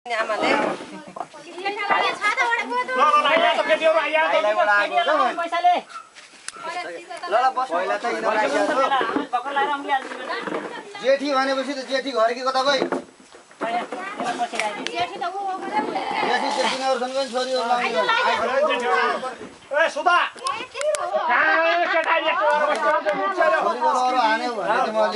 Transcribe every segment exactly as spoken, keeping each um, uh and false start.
आमाले जेठी भनेपछि त जेठी घर कि कता गई जेठी त उ हो गरे जेठी जेठीहरुसँग पनि छोरीहरु लाग्यो ए सुधा कहाँ केटा यस्तो छोरीहरु हाने भने त मैले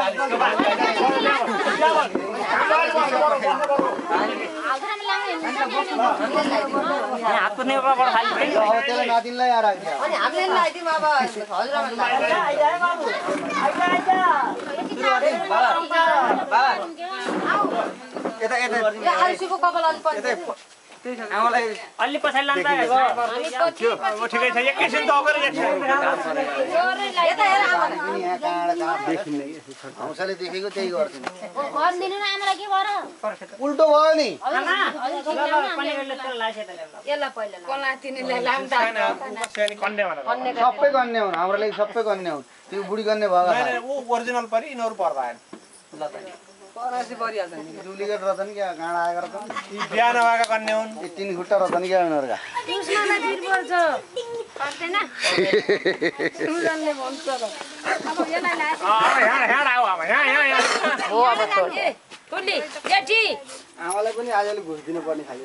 हात पुर्ने बड खाली अब त्यसलाई नातिनलाई आएर आइदियो अनि हामीले लाइदिम अब हजुरआमा आइजा बाबु आइजा आइजा बाबा यता यता यो आलुसीको कपाल अलि पर्छ आमालाई अलि पछाडि लान्छ हामी पछि म ठिकै छ एकैछिन त अगाडि एकछिन यता हेर आमाले पनि यहाँ काँडा कहाँ देखिन्न हौसले देखेको त्यही गर्छन् घर दिनु न आमालाई के गर उल्टो भयो नि आमा पनि गरेले तेल लासे त ल्याउला यसलाई पहिला कोला तिनीले लाम त सेनी कन्ने भनेर सबै गन्ने हुन् हाम्रो लागि सबै गन्ने हुन् त्यो बुढी गन्ने भएको हैन उ ओरिजिनल परि इनहरु पर्दा हैन ल त परासी परिहाल्छ नि डुप्लिकेट रहछन् क्या काँडा आएर त यी बिहा नभएका कन्ने हुन् यी तीन खुट्टा रहछन् क्या उनीहरुका उसमा फिर पर्छ पर्दैन सुजनले भन्छ र अब यसलाई लास अ यहाँ यहाँ आऊ अब यहाँ यहाँ यहाँ हो अब टुल्ली जेठी आमालाई पनि आजले घुस दिनु पर्ने खाली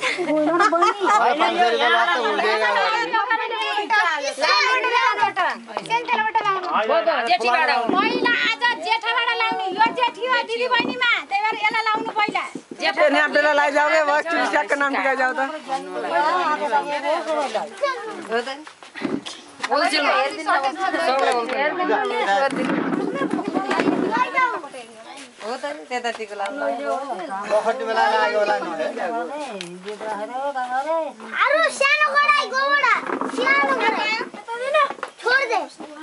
जेठीबाट पहिला आज जेठाबाट लाउने यो जेठी हो दिदी बहिनीमा त्यही भएर यसलाई लाउनु पहिला जेठा नामटेला लाई जाऊ के बस टिस्याको नाम टिका जाऊ त होलसेल हेर्दिन हो त त्यतातिको लाउनु बखत बेला लाग्यो होला नि अरु सानो गडाई गोबडा सानो गडाई छोड दे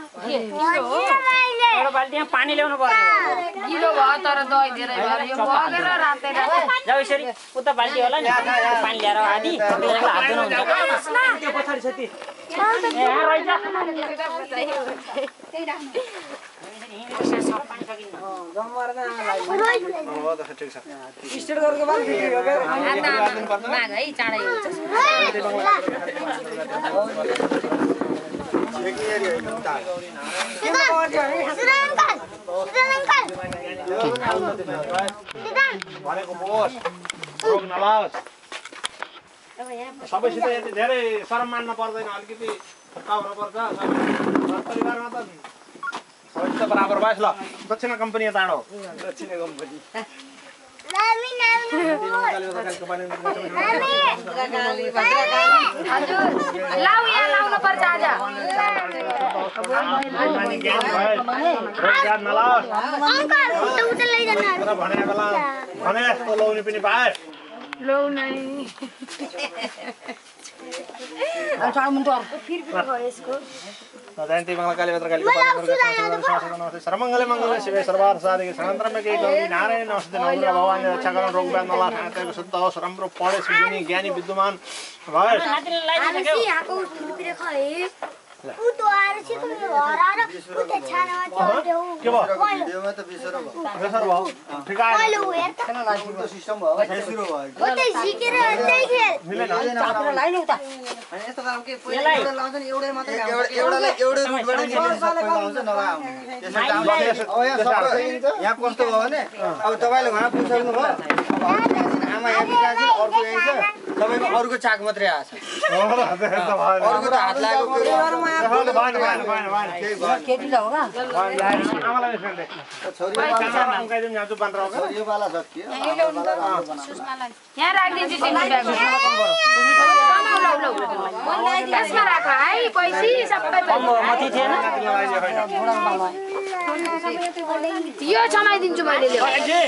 एउटा बाल्टीमा पानी ल्याउनु पर्यो किलो भयो तर दही धेरै भयो यो बगेर रातेर जाऊ यसरी उता बाल्टी होला नि पानी ल्याएर आदि त्यसलाई हात धुनु हुन्छ त्यो पछाडी छ ती ए यहाँ रहिज हो त ठिक छ स्टेट गरेको बाल बिक्री हो के माग है चाँडै हुन्छ भनेको बोस रोग नलाओस् सबैसित यति धेरै शरम मान्न पर्दैन अलिकति फर्का हुनु पर्छ परिवारमा त सबैसित बराबर भएछ ल दक्षिण कम्पनी ताडो दक्षिण कम्पनी हजुर लाउ यहाँ लाउनु पर्छ आज रोग नलाओस् अंकल उता उता लैजानु भने बेला भने जस्तो लाउने पनि पाए लौ नै जयन्ती मंगल काली भद्र काली सर्वमंगले मंगले शिवे सर्वार्थ साधिके सनातन में के गौरी नारायण नमस्ते नमो भगवान रक्षा करो रोग व्याध नला शान्ति शुद्ध हो राम्रो पढे सुनि ज्ञानी विद्वान भए आरसी आको फिरफिरे खए उ तो आरसी को हरार उते छानामा चढ्यो के भयो भिडियोमा त बिसरो भयो प्रेसर भयो ठिक आयो पहिलो हेर त उल्टो सिस्टम भयो फेसुरो भयो उते झिकेर त्यही खेल लाइन उता अनि यस्तो काम के पहिला एउटा लाउँछ नि एउटै मात्रै एउटालाई एउटै रुटबाट नि सबै लाउँछ नभए आउँदैन त्यसै काम अब यहाँ सबै यहाँ कस्तो भयो भने अब तपाईले वहाँ पुछ्नु भयो आमा यहाँ बिकाछिन अर्को यही छ तपाईको अर्को चाक मात्रै आछ अर्को त हात लागेको केटी ल होगा आमालाई फेर्दै छोरी काइदिन यहाँ जुबान रहो छोरी वाला जति यहाँ राख्दिन्छु तिमी ब्याग लौ लौ यसमा राख है पैसा सबै मथि थिएन यो समाइदिन्छु मैले ल्याऊ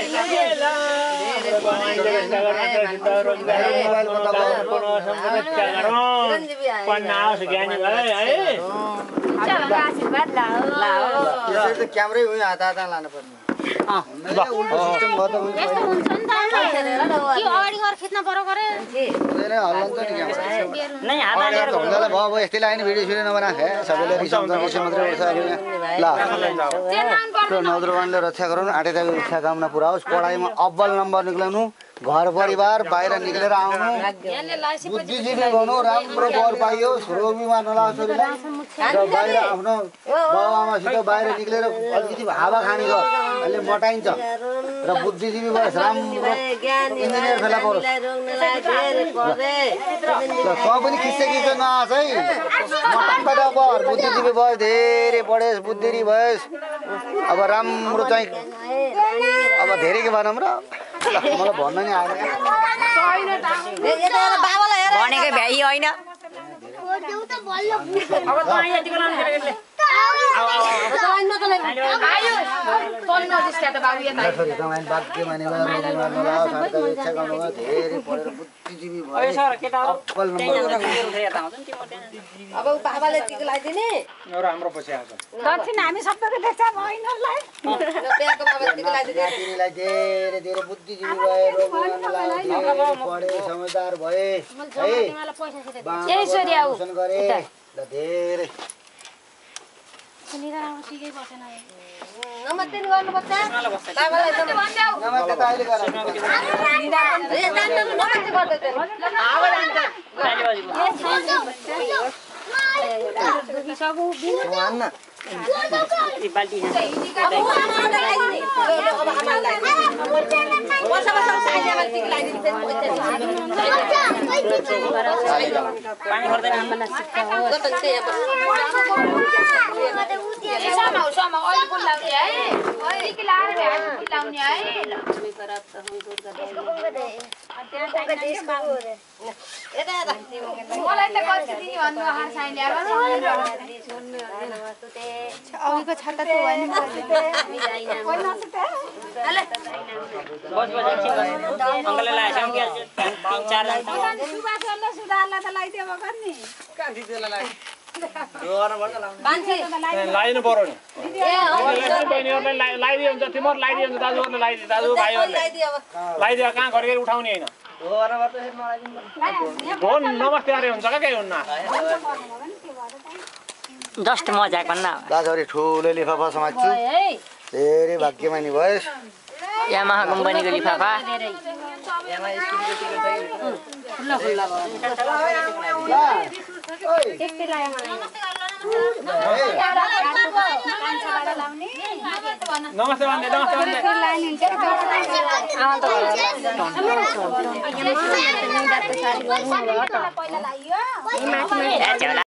ज्ञानी भए है आशीर्वाद लाओ यसरी त क्यामेरै उयो हात हात लानु पर्ने उल्टो सिस्टम भयो त यस्तो हुन्छ नि त कि अगाडि गएर खिच्न पर्यो गरे हुँदैन हल्लन त नि क्यामेरा नै हात हालेर हुँदैन भयो भयो यस्तै लाग्यो नि भिडियो सिडियो नबनाखे सबैले रिसाउँछ रिसाउ मात्रै उठ्छ अब यहाँ ल नौद्रवानले रक्षा गराउनु आठैताको इच्छा कामना पुरा होस् पढाइमा अब्बल नम्बर निक्लाउनु घर परिवार बाहिर निक्लेर आउनु बुद्धिजीवी बनु राम्रो वर पाइयोस् रोगीमा नलाओस् छोरीलाई र बाहिर आफ्नो बाबुआमासित बाहिर निक्लेर अलिकति हावा खाने गर अहिले मटाइन्छ र बुद्धिजीवी भएस् राम्रो इन्जिनियर फेला परोस् त पनि खिच्दै खिच्दै नआस है मटक्क बर बुद्धिजीवी भएस् धेरै पढेस् बुद्धिरी भएस् अब राम्रो चाहिँ अब धेरै के भनौँ र मलाई भन्न नि आएन भनेकै भ्याइ होइन अब त यहाँ यतिको लानु केटाकेटीले अरे सर केटाहरु अब बाबाले टिक लगाइदिने हाम्रो पछि आउँछ दक्षिण हामी सबैको देख्छ बहिनीहरूलाई बिहाको बाबाले टिक लगाइदिने नातिनीलाई धेरै धेरै बुद्धिजीवी भए पढे समझदार भए है यही छोरी आऊ गरे ल धेरै नम्बर तीन गर्नुपर्छ बाबालाई नमस्ते त अहिले गर ए जान्नु नम्बर तीन गर्दै भन्न ती बाल्टी अब आमालाई बसा बसा साइडमा टिक लगाइदिन्छ पानी गर्दैन समाउ समाउ अहिले फुल लाउने है टिकी लाएर भ्याट टिकी लाउने है मलाई त कति दिने भन्नु आहार साइन ल्याएर अघिको छाता त होइन बस बस एकछिन बस अङ्कलले लाएछ कि तीन चार जना सुभाषले सुधारलाई त लगाइदियो गर्नी लाइनु पर्यो नि बहिनीहरूलाई लगाइदियो हुन्छ तिमीहरू लगाइदियो हुन्छ दाजुहरूले लगाइदियो दाजु भाइहरूले लगाइदियो कहाँ घरि उठाउने होइन फोन नमस्ते अरे हुन्छ क्या केही हुन्न जस्ट मजाक भन्न दाजुहरु ठुलो लिफाफा समात्छु धेरै भाग्यमानी भएस् यामाहा कम्पनीको लिफाफा नमस्ते भन्दै नमस्ते भन्दै